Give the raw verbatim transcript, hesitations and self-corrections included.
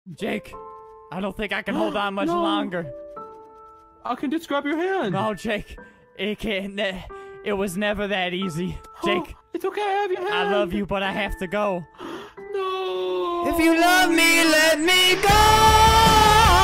Jake, I don't think I can hold on much No. longer. I can just grab your hand. No, Jake, it can't. It was never that easy. Jake, Oh, it's okay, I have your hand. I love you, but I have to go. No. If you love me, let me go.